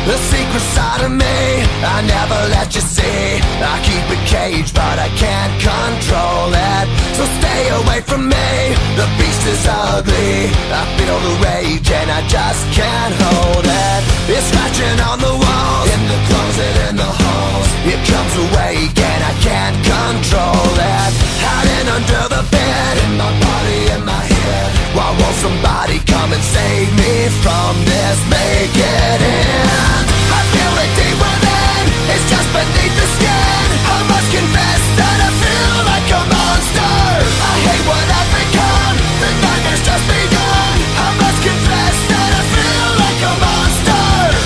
The secret side of me, I never let you see. I keep it caged, but I can't control it. So stay away from me, the beast is ugly. I feel the rage and I just can't hold it. It's scratching on the walls, in the closet, in the halls. It comes awake and I can't control it. Hiding under the bed, in my body, in my head. Why won't somebody come and save me from this? Make it end. I feel it deep within, it's just beneath the skin. I must confess that I feel like a monster. I hate what I've become, the nightmare's just begun. I must confess that I feel like a monster.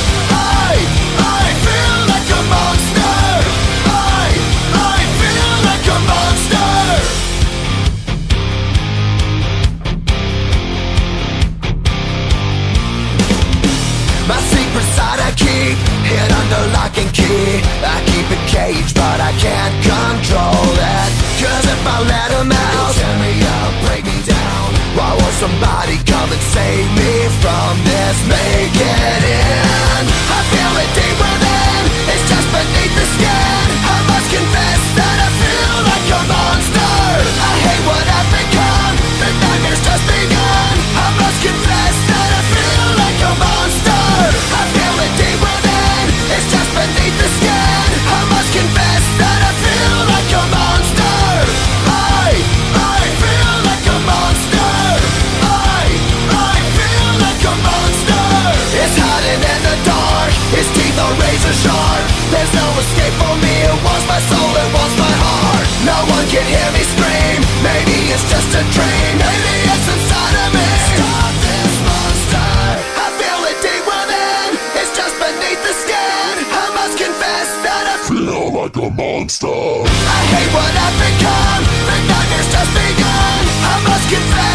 I feel like a monster. I feel like a monster. My secret side I keep hid under lock and key. I keep it caged, but I can't control it. Cause if I let him out, he'll tear me up, break me down. Why won't somebody come and save me from this? Make it end. I feel it deep within, it's just beneath the skin. I must confess that I feel like a monster. I hate what I've become, the nightmare's just begun. I must confess that I feel like a monster. I feel it deep within, it's just beneath the skin. I must confess that I feel like a monster. I feel like a monster. I feel like a monster. It's hiding in the dark, its teeth are razor sharp. There's no escape for me, it wants my soul, it wants my heart. No one can hear me scream, maybe it's just a dream. Maybe it's inside of me. Stop this monster. I feel it deep within, it's just beneath the skin. I must confess that I feel like a monster. I hate what I've become, the nightmare's just begun. I must confess